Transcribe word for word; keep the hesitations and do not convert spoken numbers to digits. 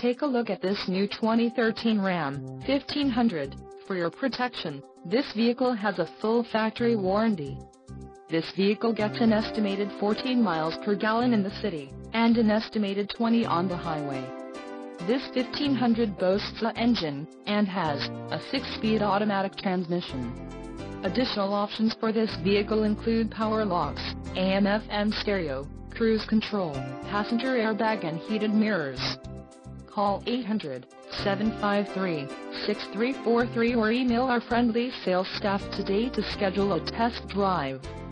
Take a look at this new twenty thirteen Ram fifteen hundred. For your protection, this vehicle has a full factory warranty. This vehicle gets an estimated fourteen miles per gallon in the city, and an estimated twenty on the highway. This fifteen hundred boasts an engine, and has a six-speed automatic transmission. Additional options for this vehicle include power locks, A M F M stereo, cruise control, passenger airbag and heated mirrors. Call eight hundred, seven five three, six three four three or email our friendly sales staff today to schedule a test drive.